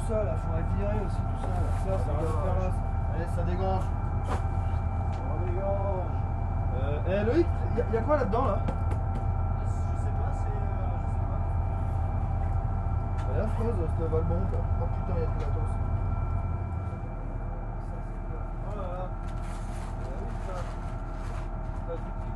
ça là, faudrait virer aussi tout ça là. Ça dégage. Allez, ça dégage. Ça dégage. Loïc, y a quoi là-dedans là? Je sais pas, je sais pas. Elle est affreuse cette Valmont. Oh putain, y a du matos. Oh là là. Oui, ça.